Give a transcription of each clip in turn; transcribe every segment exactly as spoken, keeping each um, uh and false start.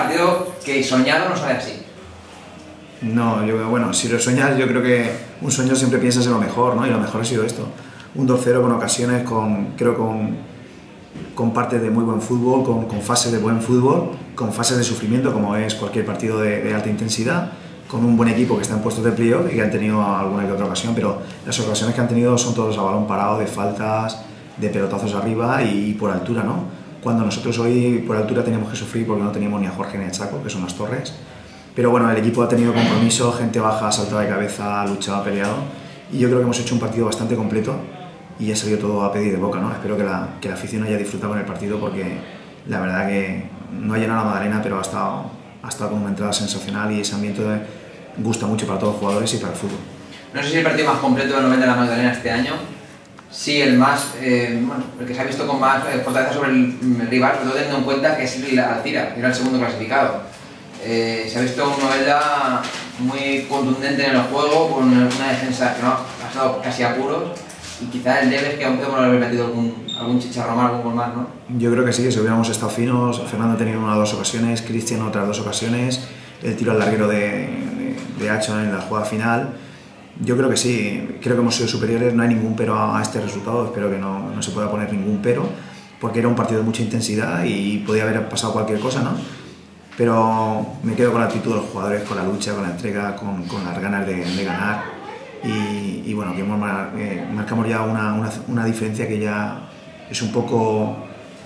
partido que soñado no sale así. No, yo, bueno, si lo sueñas, yo creo que un sueño siempre piensas en lo mejor, ¿no? Y lo mejor ha sido esto. Un dos cero con ocasiones, con, creo con, con partes de muy buen fútbol, con, con fases de buen fútbol, con fases de sufrimiento, como es cualquier partido de, de alta intensidad, con un buen equipo que está en puestos de playoff y que han tenido alguna que otra ocasión, pero las ocasiones que han tenido son todos a balón parado, de faltas, de pelotazos arriba y, y por altura, ¿no? Cuando nosotros hoy por altura teníamos que sufrir porque no teníamos ni a Jorge ni a Chaco, que son las torres. Pero bueno, el equipo ha tenido compromiso, gente baja, saltada de cabeza, ha luchado, ha peleado y yo creo que hemos hecho un partido bastante completo y ha salido todo a pedir de boca, ¿no? Espero que la, que la afición haya disfrutado con el partido porque la verdad que no ha llenado la Madalena, pero ha estado, ha estado con una entrada sensacional y ese ambiente gusta mucho para todos los jugadores y para el fútbol. No sé si el partido más completo del noventa de la Magdalena este año, sí el más, eh, bueno, el que se ha visto con más eh, fortaleza sobre el, el rival, sobre todo teniendo en cuenta que es el Alcira, que era el segundo clasificado. Eh, se ha visto un Novelda muy contundente en el juego, con una defensa que no ha pasado casi a puros y quizás el debe es que aún podemos haber metido algún, algún chicharro más, algún gol más, ¿no? Yo creo que sí, que si hubiéramos estado finos, Fernando ha tenido una o dos ocasiones, Cristian otras dos ocasiones, el tiro al larguero de, de, de Hacho en la jugada final. Yo creo que sí, creo que hemos sido superiores, no hay ningún pero a, a este resultado, espero que no, no se pueda poner ningún pero, porque era un partido de mucha intensidad y podía haber pasado cualquier cosa, ¿no? Pero me quedo con la actitud de los jugadores, con la lucha, con la entrega, con, con las ganas de, de ganar y, y bueno, que hemos, eh, marcamos ya una, una, una diferencia que ya es un poco,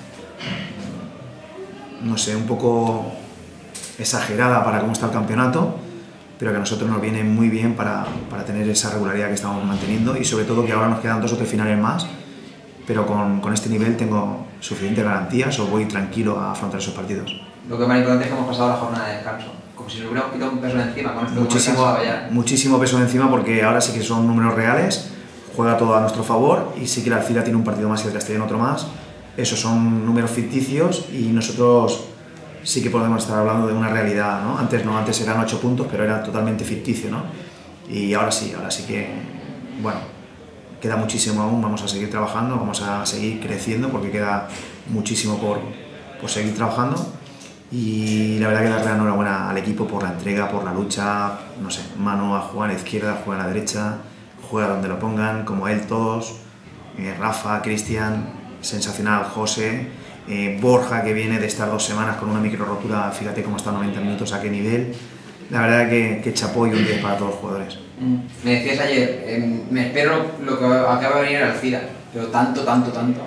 no sé, un poco exagerada para cómo está el campeonato, pero que a nosotros nos viene muy bien para, para tener esa regularidad que estamos manteniendo y sobre todo que ahora nos quedan dos o tres finales más, pero con, con este nivel tengo suficientes garantías o voy tranquilo a afrontar esos partidos. Lo que más importante es que hemos pasado la jornada de descanso, como si nos hubiéramos quitado un peso de encima con esto. Muchísimo, muchísimo peso de encima porque ahora sí que son números reales, juega todo a nuestro favor y sí que la Alcira tiene un partido más y el Castellón otro más. Esos son números ficticios y nosotros sí que podemos estar hablando de una realidad, ¿no? Antes no, antes eran ocho puntos, pero era totalmente ficticio, ¿no? Y ahora sí, ahora sí que, bueno, queda muchísimo aún, vamos a seguir trabajando, vamos a seguir creciendo porque queda muchísimo por, por seguir trabajando. Y la verdad que darle la enhorabuena al equipo por la entrega, por la lucha, no sé, Manu a jugar a la izquierda, juega a la derecha, juega donde lo pongan, como él todos, eh, Rafa, Cristian, sensacional, José, eh, Borja que viene de estar dos semanas con una micro rotura, fíjate cómo está noventa minutos, a qué nivel, la verdad que, que chapó y un diez para todos los jugadores. Mm. Me decías ayer, eh, me espero lo que acaba de venir al Alcira, pero tanto, tanto, tanto.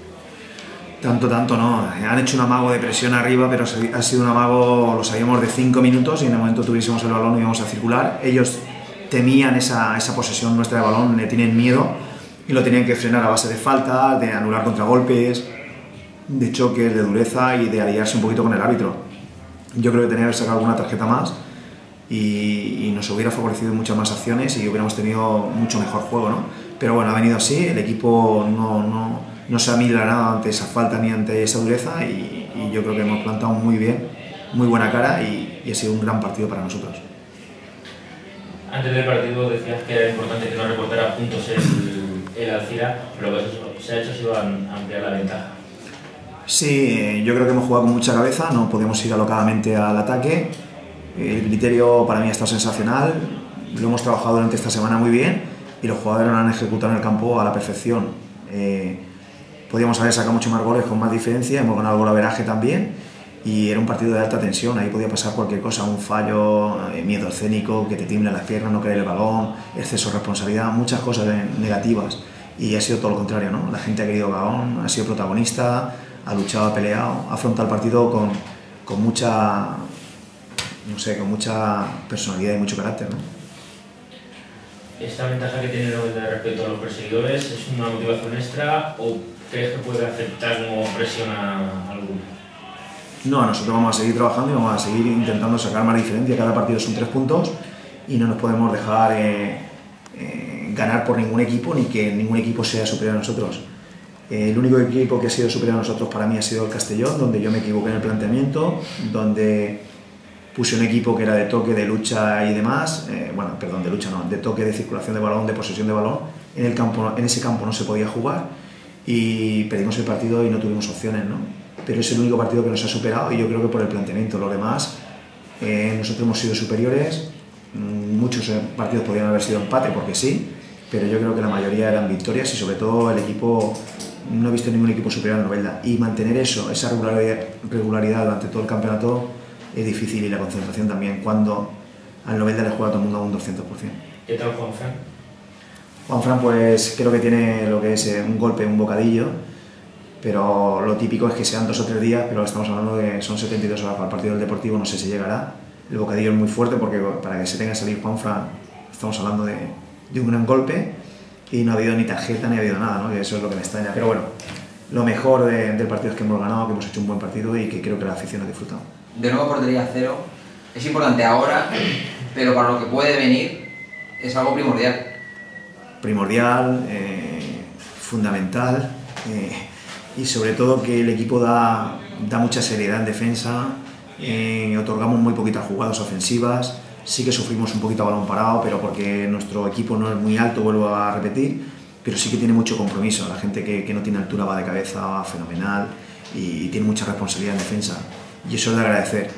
Tanto, tanto no. Han hecho un amago de presión arriba, pero ha sido un amago, lo sabíamos, de cinco minutos y en el momento tuviésemos el balón y íbamos a circular. Ellos temían esa, esa posesión nuestra de balón, le tienen miedo y lo tenían que frenar a base de faltas, de anular contragolpes, de choques, de dureza y de aliarse un poquito con el árbitro. Yo creo que tenía que haber sacado alguna tarjeta más y, y nos hubiera favorecido muchas más acciones y hubiéramos tenido mucho mejor juego, ¿no? Pero bueno, ha venido así, el equipo no... no no se ha milanado ante esa falta ni ante esa dureza y, y yo creo que hemos plantado muy bien, muy buena cara y, y ha sido un gran partido para nosotros. Antes del partido decías que era importante que no recortara puntos el, el Alcira, pero lo que se ha hecho ha sido ampliar la ventaja. Sí, yo creo que hemos jugado con mucha cabeza, no podemos ir alocadamente al ataque, el criterio para mí ha estado sensacional, lo hemos trabajado durante esta semana muy bien y los jugadores lo han ejecutado en el campo a la perfección. Eh, Podíamos haber sacado mucho más goles con más diferencia, hemos ganado el golaveraje también y era un partido de alta tensión, ahí podía pasar cualquier cosa, un fallo, eh, miedo escénico, que te tiemblen las piernas, no caer el balón, exceso de responsabilidad, muchas cosas negativas y ha sido todo lo contrario, ¿no? La gente ha querido Gaón, ha sido protagonista, ha luchado, ha peleado, ha afrontado el partido con, con mucha, no sé, con mucha personalidad y mucho carácter, ¿no? ¿Esta ventaja que tiene Novelda respecto a los perseguidores es una motivación extra o crees que puede afectar como presión a alguno? No, nosotros vamos a seguir trabajando y vamos a seguir intentando sacar más diferencia. Cada partido son tres puntos y no nos podemos dejar eh, eh, ganar por ningún equipo ni que ningún equipo sea superior a nosotros. Eh, el único equipo que ha sido superior a nosotros para mí ha sido el Castellón, donde yo me equivoqué en el planteamiento, donde puse un equipo que era de toque, de lucha y demás, eh, bueno, perdón, de lucha no, de toque, de circulación de balón, de posesión de balón. En, el campo, en ese campo no se podía jugar y perdimos el partido y no tuvimos opciones, ¿no? pero es el único partido que nos ha superado y yo creo que por el planteamiento. Lo demás, eh, nosotros hemos sido superiores, muchos partidos podrían haber sido empate porque sí, pero yo creo que la mayoría eran victorias y sobre todo el equipo, no he visto ningún equipo superior al Novelda, y mantener eso, esa regularidad, regularidad durante todo el campeonato es difícil, y la concentración también, cuando al Novelda le juega todo el mundo a un doscientos por cien. ¿Qué tal Juanfran? Juanfran pues creo que tiene lo que es un golpe, un bocadillo, pero lo típico es que sean dos o tres días, pero estamos hablando de son setenta y dos horas para el partido del Deportivo, no sé si llegará. El bocadillo es muy fuerte porque para que se tenga que salir Juanfran estamos hablando de, de un gran golpe, y no ha habido ni tarjeta ni ha habido nada, ¿no? Y eso es lo que me extraña. Pero bueno, lo mejor de, del partido es que hemos ganado, que hemos hecho un buen partido y que creo que la afición ha disfrutado. De nuevo portería cero, es importante ahora, pero para lo que puede venir es algo primordial. Primordial, eh, fundamental, eh, y sobre todo que el equipo da, da mucha seriedad en defensa, eh, otorgamos muy poquitas jugadas ofensivas, sí que sufrimos un poquito a balón parado, pero porque nuestro equipo no es muy alto, vuelvo a repetir, pero sí que tiene mucho compromiso. La gente que, que no tiene altura va de cabeza, va fenomenal, y, y tiene mucha responsabilidad en defensa, y eso es de agradecer.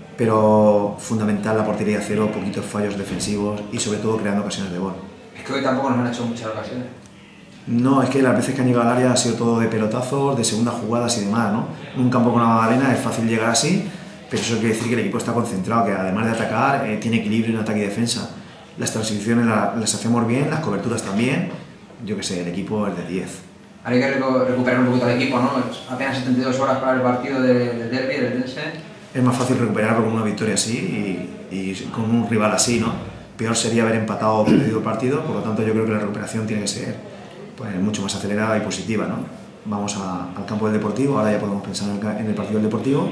Pero fundamental la portería cero, poquitos fallos defensivos y sobre todo creando ocasiones de gol. Es que hoy tampoco nos han hecho muchas ocasiones. No, es que las veces que han llegado al área ha sido todo de pelotazos, de segundas jugadas y demás, ¿no? En un campo con una Magdalena es fácil llegar así, pero eso quiere decir que el equipo está concentrado, que además de atacar, eh, tiene equilibrio en ataque y defensa. Las transiciones las, las hacemos bien, las coberturas también. Yo que sé, el equipo es de diez. Ahora hay que recuperar un poquito al equipo, ¿no? Apenas setenta y dos horas para el partido del de derbi, del Dense. Es más fácil recuperarlo con una victoria así y, y con un rival así, ¿no? Peor sería haber empatado o perdido el partido, por lo tanto yo creo que la recuperación tiene que ser pues, mucho más acelerada y positiva, ¿no? Vamos a, al campo del Deportivo, ahora ya podemos pensar en el, en el partido del Deportivo,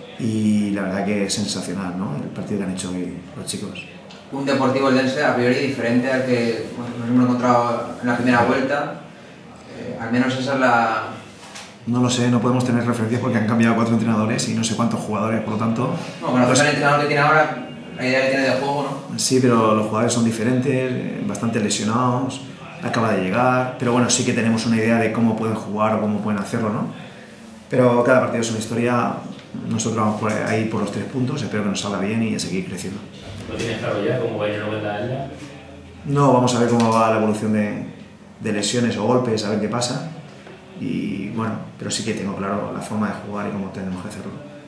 y la verdad que es sensacional, ¿no? El partido que han hecho hoy los chicos. Un Deportivo del Dense a priori diferente al que bueno, nos hemos encontrado en la primera vuelta, eh, al menos esa es la... No lo sé, no podemos tener referencias porque han cambiado cuatro entrenadores y no sé cuántos jugadores, por lo tanto... No, bueno, pues el entrenador que tiene ahora, la idea que tiene de juego, ¿no? Sí, pero los jugadores son diferentes, bastante lesionados, acaba de llegar, pero bueno, sí que tenemos una idea de cómo pueden jugar o cómo pueden hacerlo, ¿no? Pero cada partido es una historia, nosotros vamos por ahí por los tres puntos, espero que nos salga bien y a seguir creciendo. ¿Lo tienes claro ya cómo va a ir el Novelda? No, vamos a ver cómo va la evolución de, de lesiones o golpes, a ver qué pasa. Y bueno, pero sí que tengo claro la forma de jugar y cómo tenemos que hacerlo.